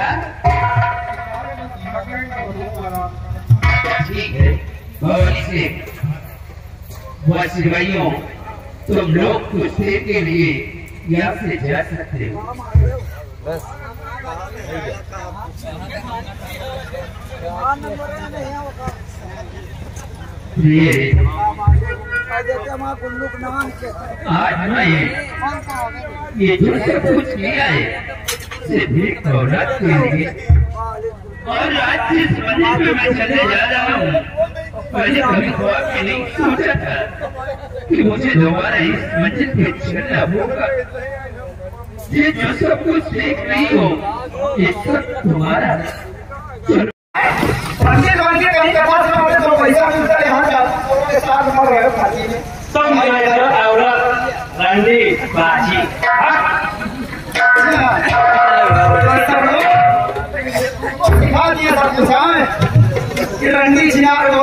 ठीक है, भवानी से भाइयों, तुम लोग कुछ देर के लिए यहाँ से जा सकते हो। बस आज मैं ये जो सब कुछ किया है सिर्फ एक औरत के लिए, और आज जिस मंदिर में मैं चलने जा रहा हूँ, मैंने कभी ख्वाब में नहीं सोचा था कि मुझे दोबारा इस मंदिर पे चलना होगा। ये जो सब कुछ देख रही हो, ये सब तुम्हारा। रंडी बाजी रंडी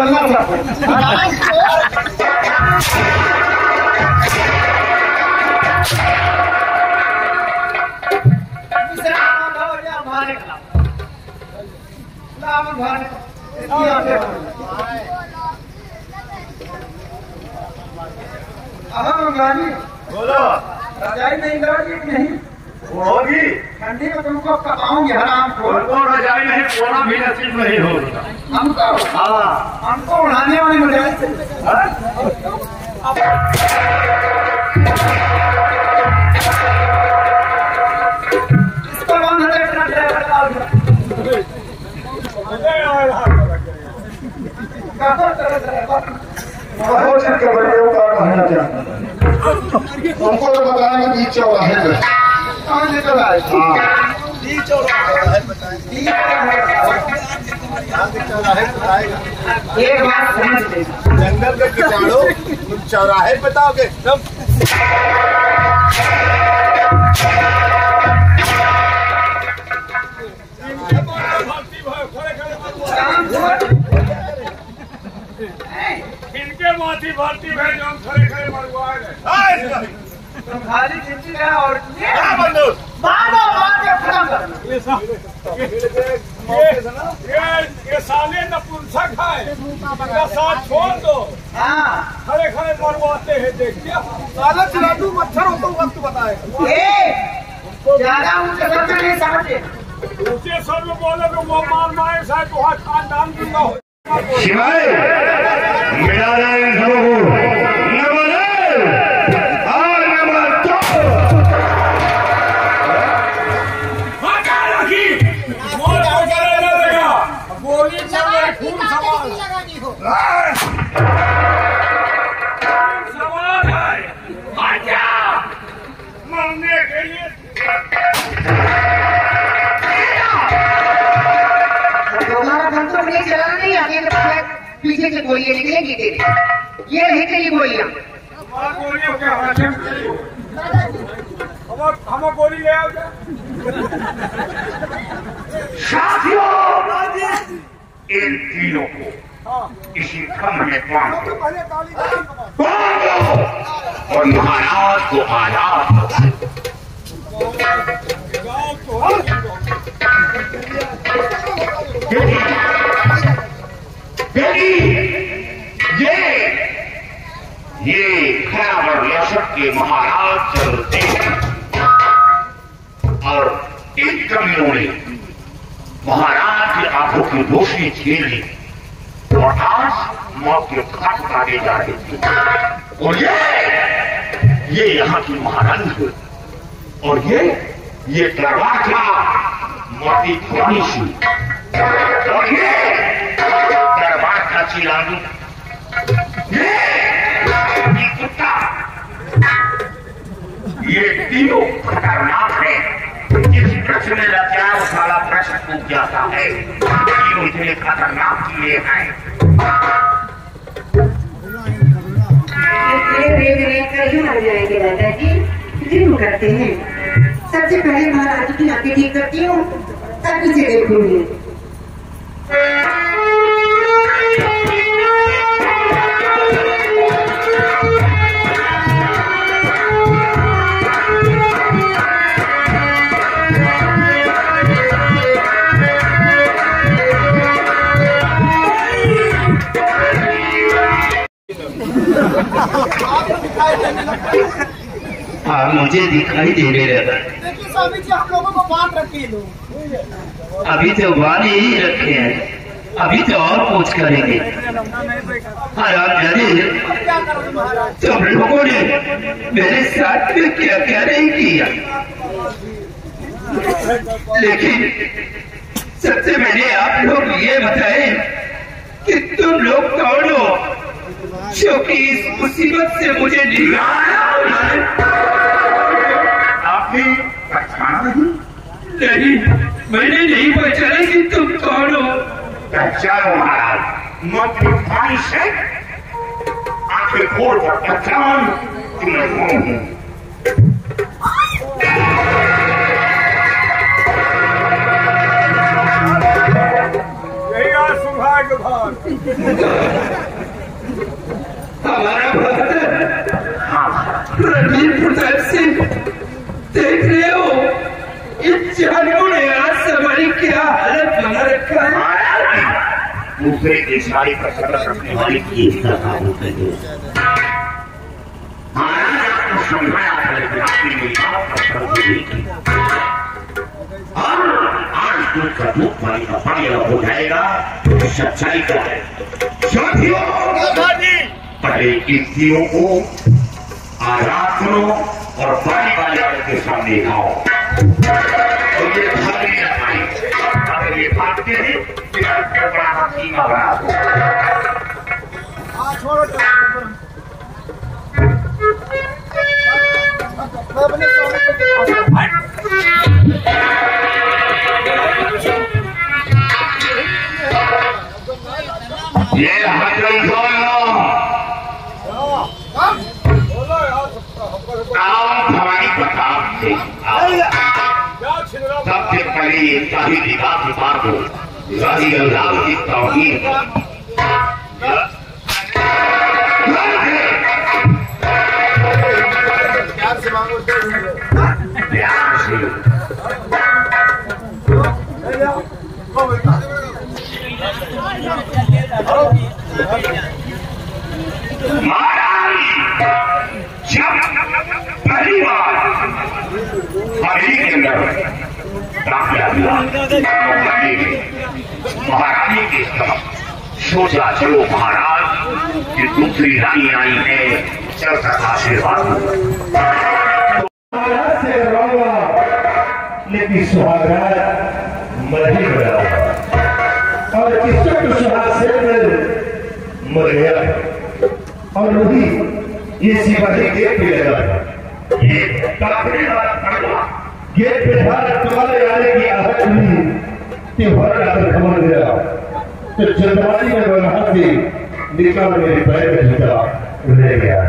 बोलो, रजाई में इंद्राजी नहीं होगी ठंडी में तुमको कपाऊंगी हराम को। रजाई नहीं, कोना भी नसीब नहीं होगा हमको उड़ाने वाली मुझे हमको तो बताना कि बीच चौराहे पे कहाँ निकल आए? एक बात समझ ले, जंगल के कीटाणु तुम चौराहे बताओगे एकदम। इनके माथी भारती है जो हम खड़े खड़े मरवाए खाली चिट्ठी है और बंदूक ये साले नपुंसक है, इनका साथ छोड़ दो। खड़े खड़े मरवाते हैं, देखिए साला चिराटू मच्छर हो तो वक्त बताएगा। ज्यादा ऊंचे शब्द नहीं समझे, ऊंचे शब्द बोले तो वो मार मारे शायद तुम्हारा खानदान दूंगा हो। शिवाय मेरा गोली सवाल है मरने के लिए। हमारा बंदूक नहीं चलाना नहीं आगे पीछे से गोलियां निकलेंगी तेरे, ये नहीं तेरी गोलियां। गोलियों क्या हम गोली ले आओ। साथियों, इन तीनों को इसी खम्भ में बांध दो और महाराज को आजाद ये खैबर लशक के महाराज चलते हैं और इन कमियों ने महाराज की आंखों की रोशनी छीन ली और आज मौत के घाट काटे जा रहे थे। और ये यहाँ की महारानी है और ये दरबार का मोती खुरानी सी और ये दरबार का चिलानी, ये कुत्ता, ये तीनों खतरनाक है। जिस प्रश्न में लगा वो सारा प्रश्न पूछ जाता है। तीनों इतने खतरनाक किए हैं। मर जाएंगे दादाजी, फिक्र करते हैं। सबसे पहले महाराज की आंखें ठीक करती हूँ, तब इसे देखूंगी। हाँ मुझे दिखाई दे रहा था। देखिए स्वामी जी हम लोगों को बांध रखे लोग। अभी तो बांध ही रखे हैं, अभी तो और पूछ करेंगे। क्या करोगे महाराज? तुम लोगों ने मेरे साथ में क्या क्या नहीं किया, लेकिन सबसे पहले आप लोग ये बताएं कि तुम लोग कौन हो जो कि इस मुसीबत से मुझे निकाला? आपने पहचाना नहीं, मैंने नहीं पहचाना कि तुम कौन हो। पहचानो महाराज, मत पानी से आंखें खोल कर पहचान कि मैं कौन हूँ। यही आज सौभाग्य भाग। हमारा भक्त रणवीर प्रताप सिंह, देख रहे हो इन जानवरों ने आज हमारी क्या हालत बना रखा है। दूसरे की साड़ी पर सड़क रखने वाली की महाराज आपको समझाया था, लेकिन आपने मेरी बात पर शर्त नहीं की। और आज दूध का दूध पानी का पानी अलग हो जाएगा तो सच्चाई क्या है। साथियों, पहले इन तीनों को आजाद करो और पानी वाले के सामने आओ। तो ये भाग नहीं पाए, अगर ये भागते हैं तो आपके बड़ा सीमा बना दो। छोड़ो ये हमारी प्रताप से सबसे पहले इनका ही निगाह की बात हो, रही अल्लाह की तौहीद। प्यार से मांगो प्यार से महाराज, जब पहली बार हवेली के अंदर दाखिला दिया तो महारानी की तरफ सोचा, चलो महाराज ये दूसरी रानी आई है, चल कर आशीर्वाद से रहोगा, लेकिन सुहागरात मर ही गया और किसका तो सुहाग से मर गया और वही ये सिपाही गेट पे लगा, ये काफिले वाला पड़वा गेट पे तुम्हारे आने की आहट हुई, त्योहार आकर खबर गया तो जल्दबाजी में वहां से निकला, मेरे पैर में जूता ले गया।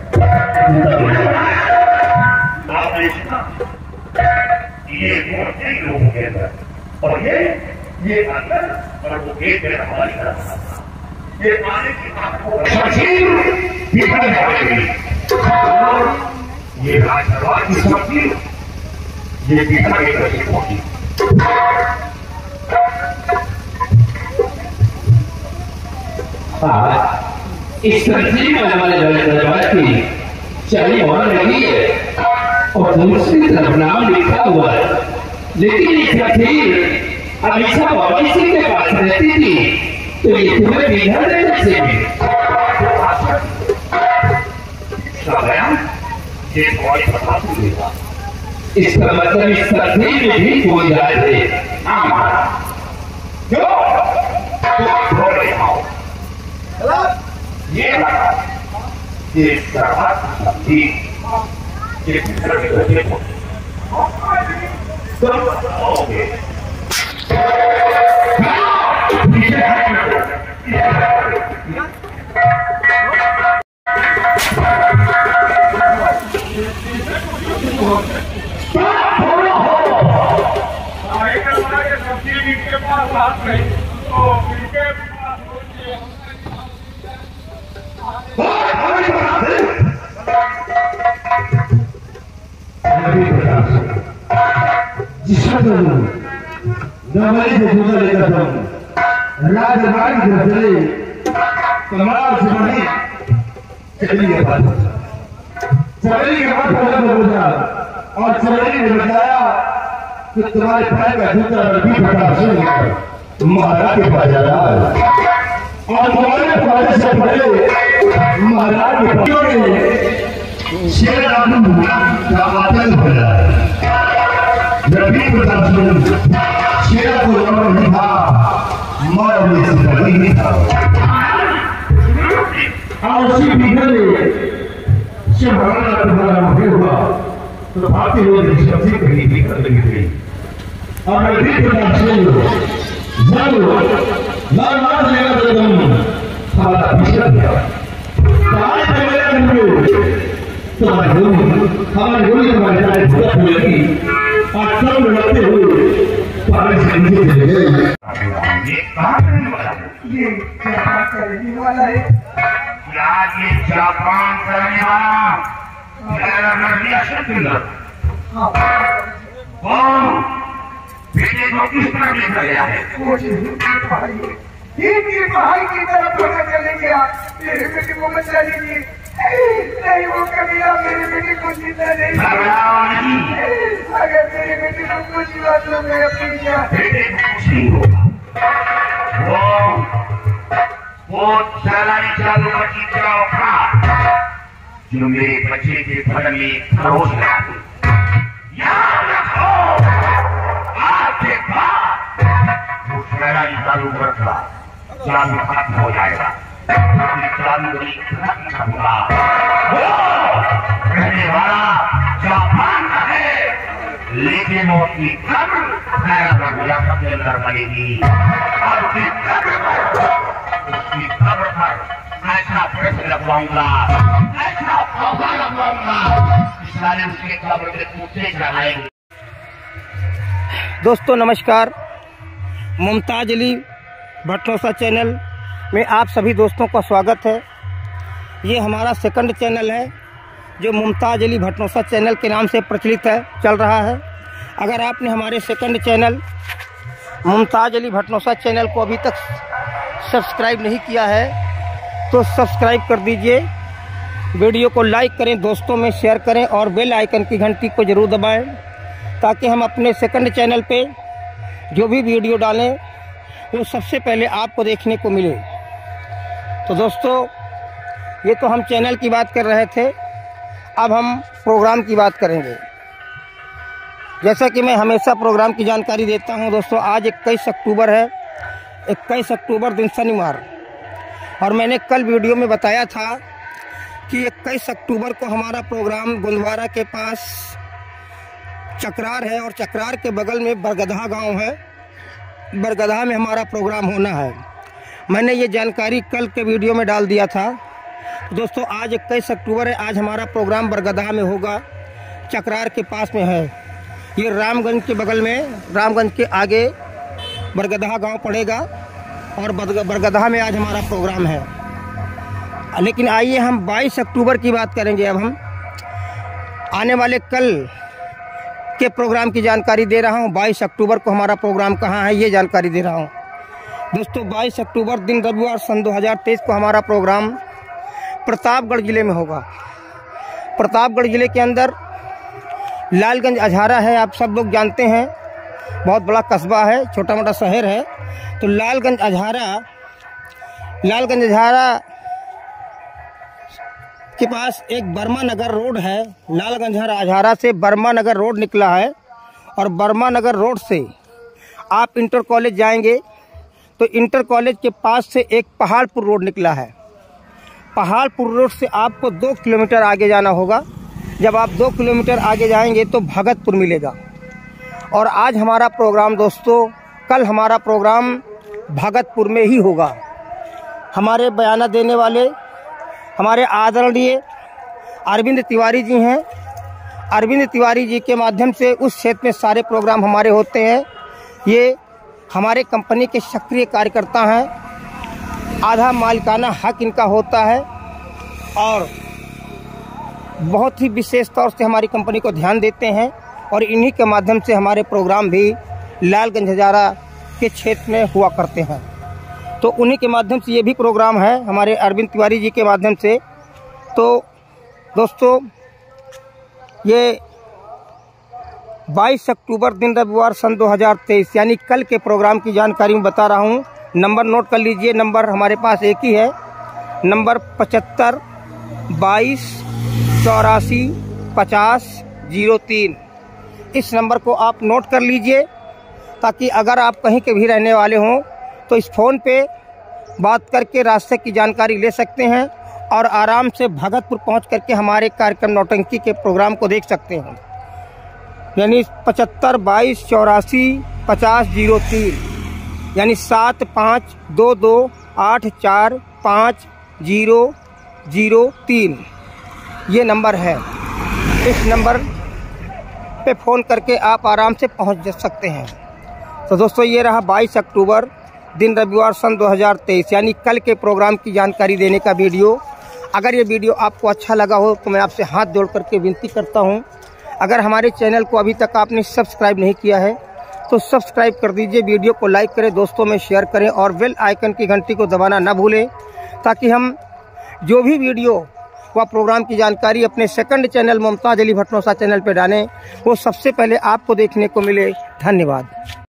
आपने सुना ये कई लोगों के अंदर और ये अंदर और वो गेट पे हमारी तरफ ये आने की आपको विफल जाएगी। ये राजदरबार की शक्ति ये विफल के प्रतीक होगी। इस तस्वीर में हमारे दरबार की चाबी वहां लगी है और दूसरी तरफ नाम लिखा हुआ है, लेकिन ये तस्वीर अमीषा बाबा सिंह के पास रहती थी, तो ये तुम्हें बिहार में कैसे मिली? इसका मतलब इस तस्वीर में भी कोई राज है। ये शक्ति ये भीतर में रहते हो तो आओगे के पास हाथ नहीं तो इनके नवाई से दूसरा लेकर जाऊँ राजबाड़ी से कमाल से बड़ी चली के पास चमेली के बाद फल में पूछा और चमेली ने बताया कि तुम्हारे पैर का जूता रवि प्रताप सिंह महाराज के पास जा रहा है और तुम्हारे पैर से पहले महाराज के पास शेर आदमी का आतंक हो रहा है। रवि प्रताप सिंह शेर को नहीं था, मौत से कभी नहीं था। और उसी बीघे में शिव भगवान का तुम्हारा मुझे हुआ तो आते हुए सबसे कहीं भी कर लगी थी और रवि प्रताप सिंह जब लाल लेगा तो हमारा पिछड़ा गया आज मेरे अंदर तुम्हारी हमारी गोली हमारे साथ भुगत लगी और सब लड़ते हुए पानी से नीचे चले गए। ये कहाँ करने वाला है? क्या ये जापान करने वाला बेटे को किस तरह देखा गया है? पढ़ाई की तरफ चले गया। मेरे बेटे को बचा लीजिए। नहीं वो कभी मेरे बेटे को जिंदा नहीं। अगर मेरे बेटे को कुछ हुआ तो मैं अपनी बेटे को कुछ नहीं होगा। वो सैलानी जादूगर की तरह जो मेरे बच्चे के फल में खरोच रहा है। याद रखो आज के बाद वो सैलानी जादूगर का जादू खत्म हो जाएगा। जादूगरी खत्म होगा। वो रहने वाला जापान का है लेकिन वो की कब्र के अंदर बनेगी और उसकी कब्र पर ऐसा प्रश्न लगवाऊंगा, ऐसा पौधा लगवाऊंगा, सारे उसके कब्र के पूछे चढ़ाएंगे। दोस्तों नमस्कार, मुमताज अली भटनोसा चैनल में आप सभी दोस्तों का स्वागत है। ये हमारा सेकंड चैनल है जो मुमताज अली भटनोसा चैनल के नाम से प्रचलित है, चल रहा है। अगर आपने हमारे second channel Mumtaz Ali Bhatnosa channel को अभी तक सब्सक्राइब नहीं किया है तो सब्सक्राइब कर दीजिए, वीडियो को लाइक करें, दोस्तों में शेयर करें और बेल आइकन की घंटी को ज़रूर दबाएं ताकि हम अपने सेकंड चैनल पे जो भी वीडियो डालें वो सबसे पहले आपको देखने को मिले। तो दोस्तों ये तो हम चैनल की बात कर रहे थे, अब हम प्रोग्राम की बात करेंगे। जैसा कि मैं हमेशा प्रोग्राम की जानकारी देता हूं दोस्तों, आज 21 अक्टूबर है, 21 अक्टूबर दिन शनिवार, और मैंने कल वीडियो में बताया था कि 21 अक्टूबर को हमारा प्रोग्राम गुंदवारा के पास चकरार है और चकरार के बगल में बरगधा गांव है, बरगधा में हमारा प्रोग्राम होना है। मैंने ये जानकारी कल के वीडियो में डाल दिया था। दोस्तों आज 21 अक्टूबर है, आज हमारा प्रोग्राम बरगधा में होगा, चकरार के पास में है। ये रामगंज के बगल में, रामगंज के आगे बरगधा गांव पड़ेगा और बरगधा में आज हमारा प्रोग्राम है। लेकिन आइए हम 22 अक्टूबर की बात करेंगे। अब हम आने वाले कल के प्रोग्राम की जानकारी दे रहा हूं। 22 अक्टूबर को हमारा प्रोग्राम कहां है ये जानकारी दे रहा हूं। दोस्तों 22 अक्टूबर दिन रविवार सन 2023 को हमारा प्रोग्राम प्रतापगढ़ ज़िले में होगा। प्रतापगढ़ ज़िले के अंदर लालगंज अझारा है, आप सब लोग जानते हैं, बहुत बड़ा कस्बा है, छोटा मोटा शहर है। तो लालगंज अझारा के पास एक बर्मा नगर रोड है। लालगंज अझारा से बर्मा नगर रोड निकला है और बर्मा नगर रोड से आप इंटर कॉलेज जाएंगे तो इंटर कॉलेज के पास से एक पहाड़पुर रोड निकला है। पहाड़पुर रोड से आपको 2 किलोमीटर आगे जाना होगा। जब आप 2 किलोमीटर आगे जाएंगे तो भगतपुर मिलेगा। और आज हमारा प्रोग्राम दोस्तों, कल हमारा प्रोग्राम भगतपुर में ही होगा। हमारे बयाना देने वाले हमारे आदरणीय अरविंद तिवारी जी हैं। अरविंद तिवारी जी के माध्यम से उस क्षेत्र में सारे प्रोग्राम हमारे होते हैं। ये हमारे कंपनी के सक्रिय कार्यकर्ता हैं, आधा मालिकाना हक इनका होता है और बहुत ही विशेष तौर से हमारी कंपनी को ध्यान देते हैं और इन्हीं के माध्यम से हमारे प्रोग्राम भी लालगंज अझारा के क्षेत्र में हुआ करते हैं। तो उन्हीं के माध्यम से ये भी प्रोग्राम है हमारे अरविंद तिवारी जी के माध्यम से। तो दोस्तों ये 22 अक्टूबर दिन रविवार सन 2023 यानी कल के प्रोग्राम की जानकारी मैं बता रहा हूँ। नंबर नोट कर लीजिए। नंबर हमारे पास एक ही है, नंबर 75 22 84 50 03। इस नंबर को आप नोट कर लीजिए, ताकि अगर आप कहीं के भी रहने वाले हों तो इस फ़ोन पे बात करके रास्ते की जानकारी ले सकते हैं और आराम से भगतपुर पहुंच करके हमारे कार्यक्रम नौटंकी के प्रोग्राम को देख सकते हैं। यानी 75 22 84 50 03 यानी 7528455003 ये नंबर है। इस नंबर पे फ़ोन करके आप आराम से पहुंच सकते हैं। तो दोस्तों ये रहा 22 अक्टूबर दिन रविवार सन 2023 यानी कल के प्रोग्राम की जानकारी देने का वीडियो। अगर ये वीडियो आपको अच्छा लगा हो तो मैं आपसे हाथ जोड़ करके विनती करता हूँ, अगर हमारे चैनल को अभी तक आपने सब्सक्राइब नहीं किया है तो सब्सक्राइब कर दीजिए, वीडियो को लाइक करें, दोस्तों में शेयर करें और बेल आइकन की घंटी को दबाना ना भूलें, ताकि हम जो भी वीडियो व प्रोग्राम की जानकारी अपने second channel Mumtaz Ali Bhatnosa channel पर डालें वो सबसे पहले आपको देखने को मिले। धन्यवाद।